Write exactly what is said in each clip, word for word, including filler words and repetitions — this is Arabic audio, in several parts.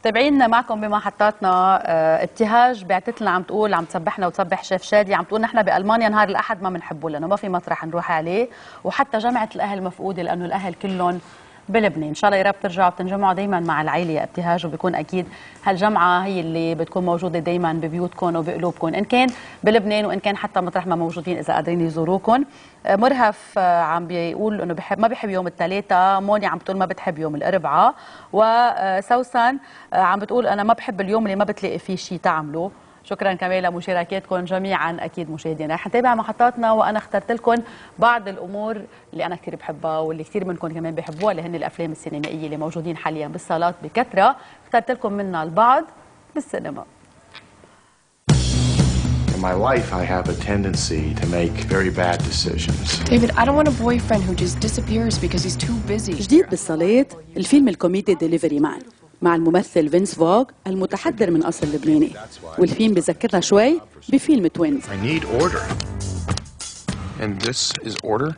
تابعين معكم بمحطاتنا. اه ابتهاج بعتت لنا عم تقول عم تسبحنا وتسبح شيف شادي، عم تقول نحن بالمانيا نهار الاحد ما بنحبه لانه ما في مطرح نروح عليه، وحتى جمعه الاهل مفقوده لانه الاهل كلهم بلبنان. ان شاء الله يا رب ترجعوا بتنجمعوا دائما مع العائله يا ابتهاج، وبيكون اكيد هالجمعه هي اللي بتكون موجوده دائما ببيوتكم وبقلوبكم، ان كان بلبنان وان كان حتى مطرح ما موجودين اذا قادرين يزوروكم. مرهف عم بيقول انه بحب ما بحب يوم الثلاثاء، موني عم بتقول ما بتحب يوم الاربعاء، وسوسن عم بتقول انا ما بحب اليوم اللي ما بتلاقي فيه شيء تعمله. شكرا كمان لمشاركاتكم جميعا. اكيد مشاهدينا رح نتابع محطاتنا، وانا اخترت لكم بعض الامور اللي انا كثير بحبها واللي كثير منكم كمان بحبوها، اللي هن الافلام السينمائيه اللي موجودين حاليا بالصالات بكثره. اخترت لكم منها البعض بالسينما. In my life, I have a tendency to make very bad decisions. David, I don't want a boyfriend who just disappears because he's too busy. جديد بالصالات الفيلم الكوميدي ديليفري مان مع الممثل فينس فوغ المتحضر من أصل لبناني، والفيلم بذكرنا شوي بفيلم توينز. I need order. And this is order?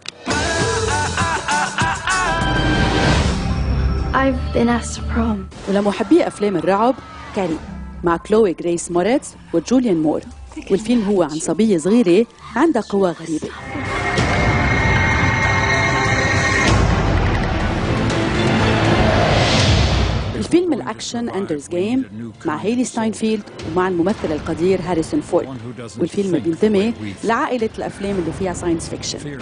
I've been asked to prom. ولمحبي أفلام الرعب كاري مع كلوي غريس موريتز وجوليان مور، والفيلم هو عن صبية صغيرة عندها قوى غريبة. الفيلم الأكشن أندرز جيم مع هيلي ستاينفيلد ومع الممثل القدير هاريسون فورد، والفيلم بينتمي لعائلة الأفلام اللي فيها ساينس فيكشن.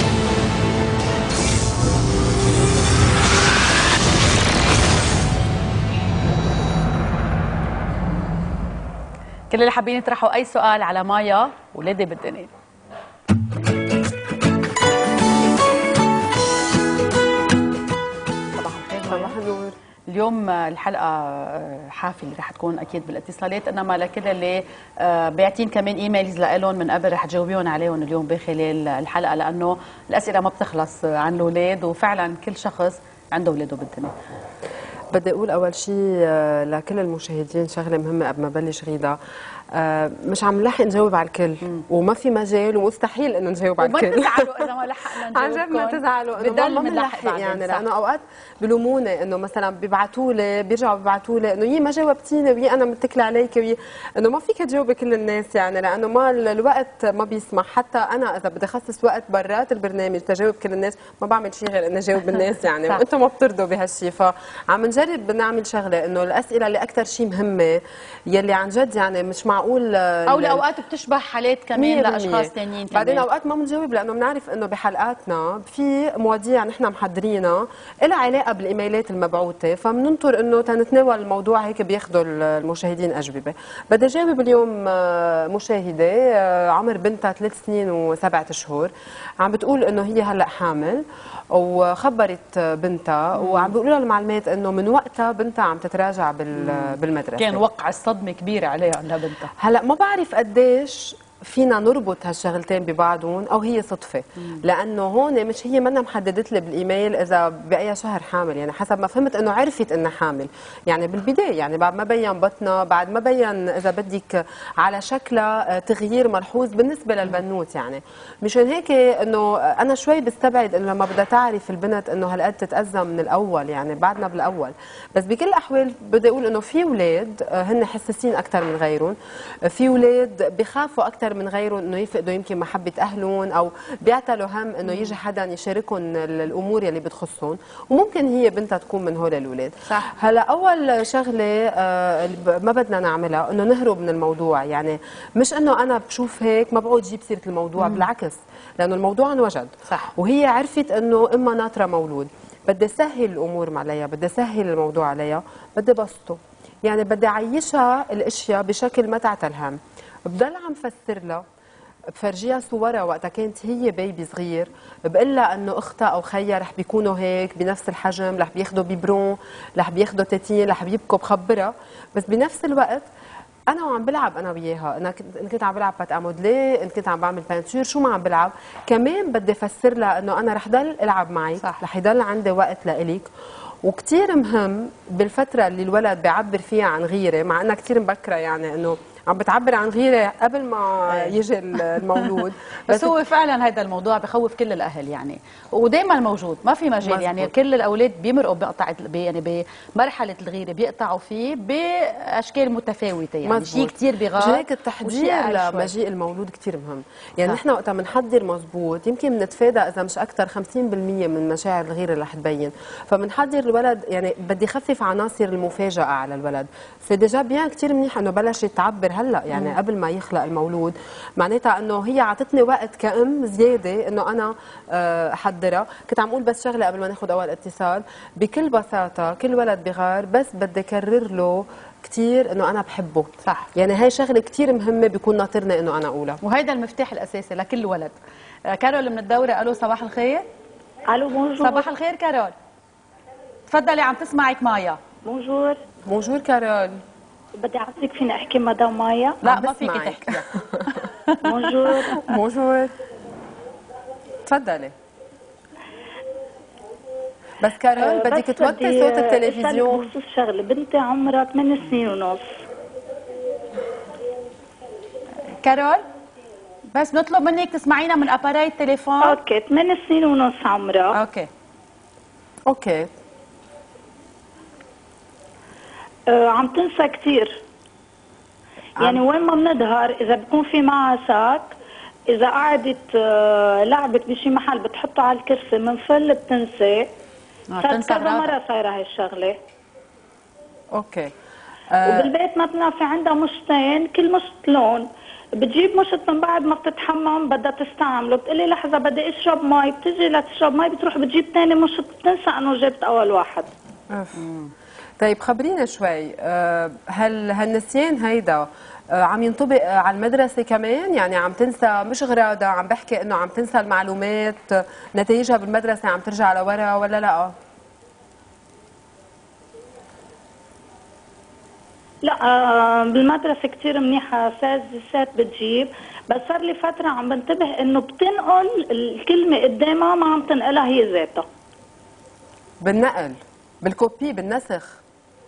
كل اللي حابين يطرحوا أي سؤال على مايا ولادي بالدنيا. صباح الخير. صباح النور. اليوم الحلقة حافلة رح تكون أكيد بالاتصالات، إنما لكل اللي باعتين كمان إيميلز لهم من قبل رح تجاوبيهم عليهم اليوم بخلال الحلقة، لأنه الأسئلة ما بتخلص عن الأولاد، وفعلا كل شخص عنده أولاده بالدنيا. بدي أقول أول شيء لكل المشاهدين شغلة مهمة قبل ما بلش غيدا، مش عم نلحق نجاوب على الكل، وما في مجال ومستحيل انه نجاوب على الكل. وما تزعلوا اذا ما لحقنا نجاوبكم. عن جد ما تزعلوا انه ما بنلحق يعني، لانه اوقات بلوموني انه مثلا بيبعتوا لي بيرجعوا بيبعتوا لي انه يي ما جاوبتيني ويي انا متكله عليك ويي انه ما فيك تجاوبي كل الناس يعني، لانه ما الوقت ما بيسمح. حتى انا اذا بدي اخصص وقت برات البرنامج تجاوب كل الناس ما بعمل شيء غير اني اجاوب الناس يعني، وانتم ما بترضوا بهالشيء. فعم نجرب نعمل شغله انه الاسئله اللي اكثر شيء مهمه يلي عن جد يعني مش معقول، او لاوقات بتشبه حالات كمان لاشخاص ثانيين كمان. بعدين اوقات ما بنجاوب لانه بنعرف انه بحلقاتنا في مواضيع نحن محضرينها لها علاقه بالايميلات المبعوثه، فبننطر انه تنتناول الموضوع هيك بياخذوا المشاهدين اجوبه. بدي جاوب اليوم مشاهده عمر بنتها ثلاث سنين وسبعة اشهر، عم بتقول انه هي هلا حامل، وخبرت بنتها وعم بيقولوا لها المعلومات انه من وقتها بنتها عم تتراجع بالمدرسه. كان وقع الصدمه كبيره عليها عندها بنتها. هلا ما بعرف قديش فينا نربط هالشغلتين ببعضهم او هي صدفه، لانه هون مش هي منا محددت لي بالايميل اذا باي شهر حامل، يعني حسب ما فهمت انه عرفت انها حامل يعني بالبدايه، يعني بعد ما بين بطنها، بعد ما بين اذا بدك على شكلها تغيير ملحوظ بالنسبه للبنوت يعني. مشان هيك انه انا شوي بستبعد انه لما بدها تعرف البنت انه هالقد تتاذى من الاول، يعني بعدنا بالاول. بس بكل الاحوال بدي اقول انه في اولاد هن حساسين اكثر من غيرهم، في اولاد بخافوا اكثر من غيرهم انه يفقدوا يمكن محبه اهلهم، او بيعتلوا هم انه يجي حدا يشاركهم الامور يلي بتخصهم، وممكن هي بنتها تكون من هول الاولاد. صح. هلا اول شغله آه ما بدنا نعملها انه نهرب من الموضوع، يعني مش انه انا بشوف هيك ما بقعد جيب سيره الموضوع، مم. بالعكس، لانه الموضوع انوجد. صح. وهي عرفت انه اما ناطره مولود، بدي سهل الامور عليها، بدي سهل الموضوع عليها، بدي بسطه، يعني بدي اعيشها الاشياء بشكل ما تعتل هم. بضل عم فسر لها، بفرجيها صورها وقتها كانت هي بيبي صغير، بقول لها انه اختها او خيها رح بيكونوا هيك بنفس الحجم، رح بياخذوا بيبرون، رح بياخذوا تيتين، رح بيبكوا، بخبرها. بس بنفس الوقت انا وعم بلعب انا وياها، انا كنت ان كنت عم بلعب بات امودلي، ان كنت عم بعمل بانتور، شو ما عم بلعب كمان بدي افسر لها انه انا رح ضل العب معك، رح يضل عندي وقت لإلك. وكثير مهم بالفتره اللي الولد بيعبر فيها عن غيره، مع انها كثير مبكره يعني انه عم بتعبر عن غيره قبل ما يجي المولود. بس, بس هو فعلا هذا الموضوع بخوف كل الاهل يعني، ودائما موجود، ما في مجال مزبوط. يعني كل الاولاد بيمرقوا بقطع يعني بمرحله الغيره بيقطعوا فيه باشكال متفاوته، يعني شيء كثير بغار. هيك التحضير لمجيء المولود كثير مهم، يعني نحن وقتها بنحضر مزبوط يمكن بنتفادى اذا مش اكثر خمسين بالمئة من مشاعر الغيره اللي رح تبين، فبنحضر الولد يعني بدي خفف عناصر المفاجاه على الولد. سي ديجا بيان كثير منيح انه بلشت تعبر هلا يعني مم. قبل ما يخلق المولود، معناتها انه هي عطتني وقت كأم زياده انه انا احضرها. كنت عم اقول بس شغله قبل ما ناخذ اول اتصال، بكل بساطه كل ولد بغار بس بدي اكرر له كثير انه انا بحبه، صح، يعني هاي شغله كثير مهمه بيكون ناطرني انه انا اقولها، وهيدا المفتاح الاساسي لكل ولد. كارول من الدوره، الو صباح الخير. الو بونجور. صباح الخير كارول، تفضلي عم تسمعك مايا. بونجور. بونجور كارول. بدي اعطيك فيني احكي مدام مايا؟ لا ما فيك تحكي. بونجور. بونجور تفضلي. بس كارول بدك توطي صوت التلفزيون. بخصوص شغله، بنتي عمرها ثمان سنين ونص. كارول بس نطلب منك تسمعينا من اباراي التليفون. اوكي، ثمان سنين ونص عمرها. اوكي اوكي. آه عم تنسى كثير، يعني عم. وين ما بنظهر اذا بكون في معها ساك، اذا قعدت آه لعبت بشي محل بتحطه على الكرسي منفل بتنسى. صارت كذا مره صايره هاي الشغله. اوكي. آه وبالبيت مثلا في عندها مشتين، كل مشت لون، بتجيب مشط من بعد ما بتتحمم بدها تستعمله، بتقلي لحظه بدي اشرب مي، بتجي لتشرب مي بتروح بتجيب ثاني مشط بتنسى انه جبت اول واحد. أوف. طيب خبرينا شوي، هل هالنسيان هيدا عم ينطبق على المدرسه كمان؟ يعني عم تنسى مش غراضه، عم بحكي انه عم تنسى المعلومات نتائجها بالمدرسه عم ترجع لورا ولا لا؟ لا آه بالمدرسه كثير منيحه، سات بتجيب، بس صار لي فتره عم بنتبه انه بتنقل الكلمه قدامها ما عم تنقلها هي ذاتها. بالنقل، بالكوبي، بالنسخ.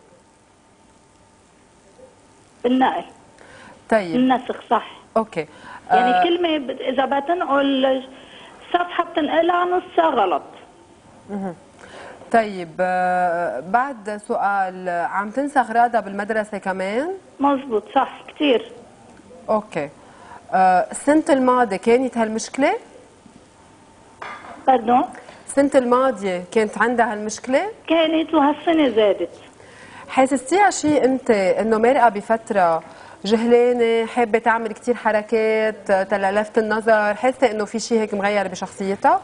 بالنقل. طيب. النسخ صح. اوكي. يعني آه كلمه اذا بتنقل صفحه بتنقلها نصها غلط. اها. طيب آه بعد سؤال، عم تنسى اغراضها بالمدرسه كمان؟ مزبوط صح كثير. اوكي. آه السنه الماضيه كانت هالمشكله؟ باردون؟ السنه الماضيه كانت عندها هالمشكله؟ كانت وهالسنه زادت. حاسستيها شيء انت انه مرقه بفتره جهلانه، حابه تعمل كثير حركات تلالفت النظر، حاسه انه في شيء هيك مغير بشخصيتها؟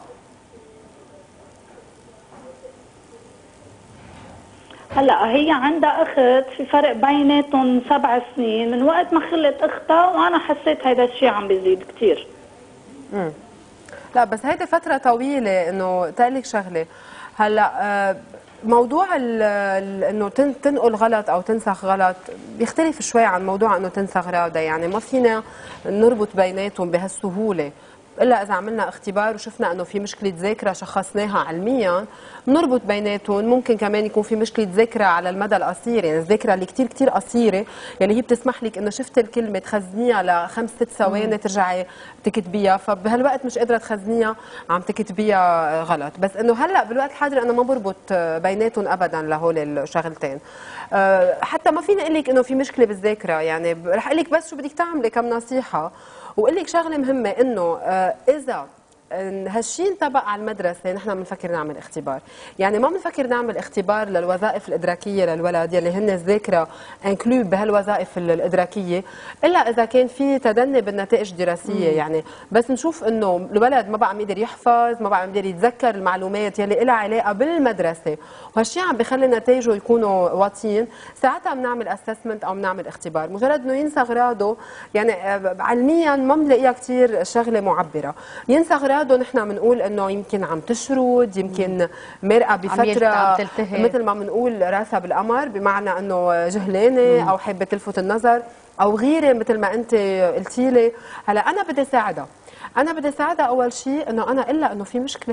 هلا هي عندها اخت، في فرق بيناتهم سبع سنين، من وقت ما خلت اختها وانا حسيت هيدا الشيء عم بيزيد كثير. امم لا بس هيدي فتره طويله انه تقلك شغله. هلا موضوع انه تنقل غلط او تنسخ غلط بيختلف شوي عن موضوع انه تنسى غراضه، يعني ما فينا نربط بيناتهم بهالسهوله الا اذا عملنا اختبار وشفنا انه في مشكله ذاكره شخصناها علميا بنربط بيناتهم. ممكن كمان يكون في مشكله ذاكره على المدى القصير، يعني الذاكره اللي كثير كثير قصيره يعني هي بتسمح لك انه شفت الكلمه تخزنيها لخمس ست ثواني ترجعي تكتبيها، فبهالوقت مش قادره تخزنيها عم تكتبيها غلط. بس انه هلا بالوقت الحاضر انا ما بربط بيناتهم ابدا لهول الشغلتين. حتى ما فيني اقول لك انه في مشكله بالذاكره، يعني رح اقول لك بس شو بدك تعملي كم نصيحه، واقول لك شغله مهمه انه اذا هالشيء انطبق على المدرسه نحن بنفكر نعمل اختبار، يعني ما بنفكر نعمل اختبار للوظائف الادراكيه للولد يلي هن الذاكره انكلو بهالوظائف الادراكيه الا اذا كان في تدني بالنتائج الدراسيه. يعني بس نشوف انه الولد ما بقى عم يقدر يحفظ، ما بقى عم يقدر يتذكر المعلومات يلي لها علاقه بالمدرسه، وهالشيء عم بخلي نتائجه يكونوا واطيين، ساعتها بنعمل اسسمنت او بنعمل اختبار. مجرد انه ينسى اغراضه يعني علميا ما بنلاقيها كثير شغله معبره. ينسى اغراضه نحن بنقول انه يمكن عم تشرد، يمكن مرقه بفتره مثل ما بنقول راسها بالقمر، بمعنى انه جهلانه او حابه تلفت النظر او غيره مثل ما انت قلتي لي. هلا انا بدي ساعدها، انا بدي ساعدها اول شيء انه انا اقول لها انه في مشكله،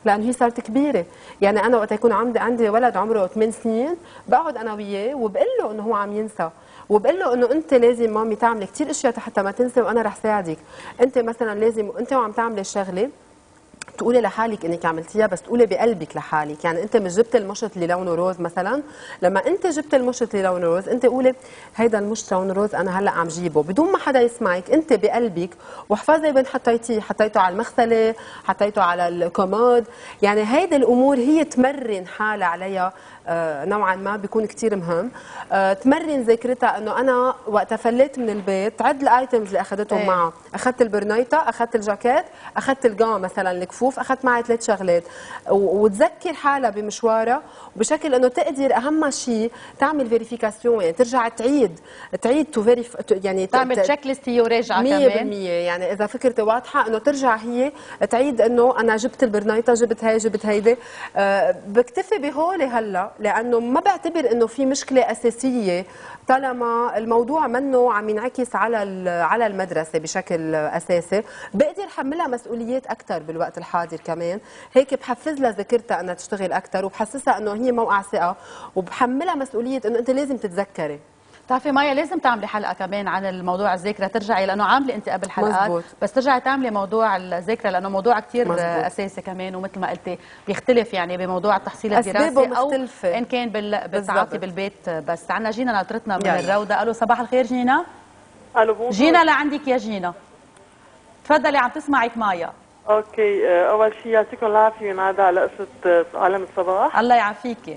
لانه هي صارت كبيره. يعني انا وقت يكون عندي عندي ولد عمره ثمان سنين بقعد انا وياه وبقول له انه هو عم ينسى، وبقول له انه انت لازم مامي تعملي كثير اشياء حتى ما تنسي وانا رح ساعدك. انت مثلا لازم انت وعم تعملي الشغله تقولي لحالك انك عملتيها، بس تقولي بقلبك لحالك. يعني انت مش جبت المشط اللي لونه روز مثلا، لما انت جبت المشط اللي لونه روز انت قولي هيدا المشط لونه روز انا هلا عم جيبه، بدون ما حدا يسمعك، انت بقلبك. واحفظي وين حطيتيه، حطيته على المغسله، حطيته على الكومود. يعني هيدي الامور هي تمرن حالها عليها آه نوعا ما، بيكون كتير مهم. آه تمرن ذاكرتها انه انا وقت فليت من البيت عد الايتمز اللي اخذتهم ايه. معها، اخذت البرنيطه، اخذت الجاكيت، اخذت الجون مثلا الكفوف، اخذت معي ثلاث شغلات، وتذكر حالها بمشوارها وبشكل انه تقدر اهم شيء تعمل فيريفيكاسيون، يعني ترجع تعيد تعيد تو فيريف يعني تعمل تشيك ليست هي وراجعه كمان مية بالمية. يعني اذا فكرتي واضحه انه ترجع هي تعيد انه انا جبت البرنيطه، جبت هاي، جبت هيدي. أه بكتفي بهولي هلا، لانه ما بعتبر انه في مشكله اساسيه طالما الموضوع منه عم ينعكس على على المدرسه بشكل اساسي. بقدر حملها مسؤوليات اكثر بالوقت الحاضر كمان، هيك بحفز لها ذاكرتها انها تشتغل اكثر، وبحسسها انه هي موقع ثقه، وبحملها مسؤوليه انه انت لازم تتذكري. بتعرفي مايا لازم تعملي حلقه كمان عن الموضوع الذاكره، ترجعي لانه عامله انت قبل حلقات مزبوط. بس ترجعي تعملي موضوع الذاكره لانه موضوع كثير اساسي كمان، ومثل ما قلتي بيختلف يعني بموضوع التحصيل الدراسي او ان كان بال... بالتعاطي بالبيت. بس عنا جينا ناطرتنا من يعني. الروضه. الو صباح الخير جينا. الو بونجور. جينا لعندك يا جينا، تفضلي عم تسمعك مايا. اوكي، اول شيء يعطيكم العافيه ونعدى على قصه عالم الصباح. الله يعافيكي.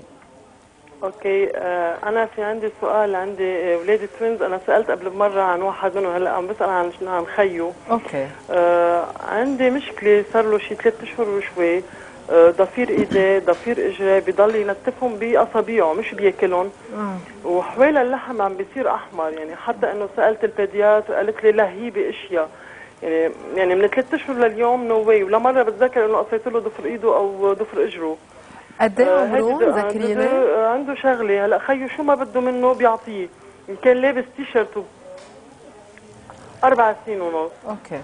اوكي، آه انا في عندي سؤال. عندي اولادي توينز، انا سالت قبل بمره عن واحد منهم، هلا عم بسال عن عن خيو. اوكي. آه عندي مشكله صار له شي ثلاث اشهر وشوي. آه ضفير ايديه ضفير اجري بضل ينتفهم باصابيعه مش بياكلهم. آه. وحوالي اللحم عم بيصير احمر، يعني حتى انه سالت البيدياتر قالت لي لهيبه اشياء. يعني يعني من ثلاث اشهر لليوم نو واي، ولا مره بتذكر انه قصيت له ضفر ايده او ضفر اجره. قد ايه عمره؟ ذكريني. عنده شغله هلا خيو شو ما بده منه بيعطيه، ان كان لابس تي شيرت اربع سنين ونص. اوكي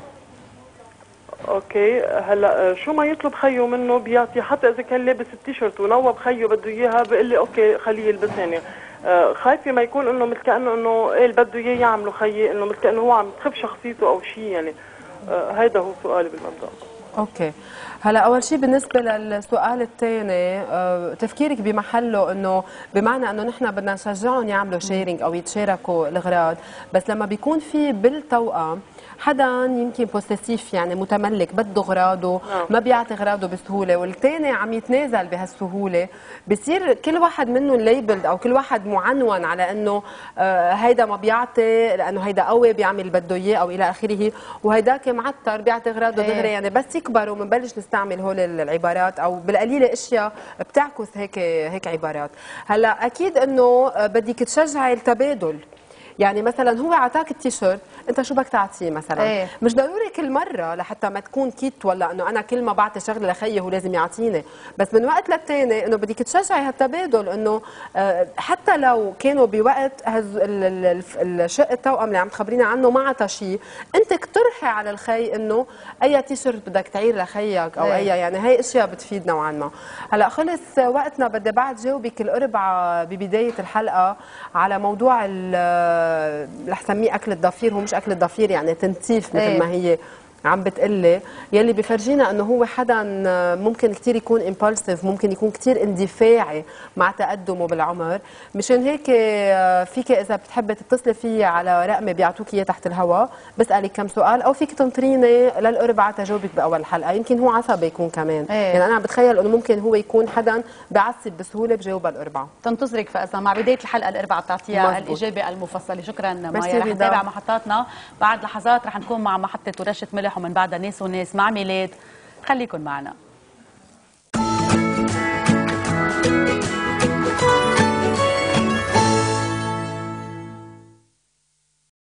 اوكي هلا شو ما يطلب خيو منه بيعطيه، حتى اذا كان لابس التي شيرت ونوب خيو بده اياها بيقول لي اوكي خليه يلبس. يعني آه خايفه ما يكون انه مثل كانه انه ايه اللي بده اياه يعمله خيي، انه مثل كانه هو عم تخف شخصيته او شيء. يعني آه هيدا هو سؤالي بالمبدا. اوكي هلا اول شيء بالنسبه للسؤال الثاني، أه تفكيرك بمحله، انه بمعنى انه نحن بدنا نشجعهم يعملوا شيرنج او يتشاركوا الاغراض، بس لما بيكون في بالتوأم حدا يمكن بوسيسيف يعني متملك بده اغراضه ما بيعطي اغراضه بسهوله، والثاني عم يتنازل بهالسهوله، بصير كل واحد منهم ليبلد او كل واحد معنون على انه آه هيدا ما بيعطي لانه هيدا قوي بيعمل بده اياه او الى اخره، وهيداك معتر بيعطي اغراضه دغري. يعني بس يكبروا بنبلش نستعمل هول العبارات، او بالقليله اشياء بتعكس هيك هيك عبارات. هلا اكيد انه بدك تشجعي التبادل. يعني مثلا هو اعطاك التيشيرت، انت شو بدك تعطيه مثلا؟ ايه؟ مش ضروري كل مره لحتى ما تكون كيت، ولا انه انا كل ما بعطي شغله لخيي هو لازم يعطيني، بس من وقت للتاني انه بدك تشجعي هالتبادل، انه حتى لو كانوا بوقت الشق التوأم اللي عم تخبرينا عنه ما عطى شيء، انت اقترحي على الخي انه اي تيشيرت بدك تعير لخيك او اي، يعني هي اشياء بتفيد نوعا ما. هلا خلص وقتنا، بدي بعد جاوبك الاربعاء ببدايه الحلقه على موضوع رح سميه اكل الضفير. هو مش اكل الضفير، يعني تنتيف مثل ايه؟ ما هي عم بتقلي، يلي بفرجينا انه هو حدا ممكن كثير يكون امبالسيف، ممكن يكون كثير اندفاعي مع تقدمه بالعمر. مشان هيك فيك اذا بتحبي تتصلي فيي على رقمي بيعطوك اياه تحت الهواء، بسالك كم سؤال، او فيك تنطريني للاربعاء تجاوبك باول الحلقه. يمكن هو عصبي يكون كمان ايه؟ يعني انا بتخيل انه ممكن هو يكون حدا بعصب بسهوله بجاوبها الاربعاء. تنتظرك فاذا مع بدايه الحلقه الاربعاء بتعطيها الاجابه المفصله. شكرا مايا. رح نتابع محطاتنا بعد لحظات، رح نكون مع محطه ورشه ملح ومن بعدها ناس وناس مع ميلاد. خليكن معنا.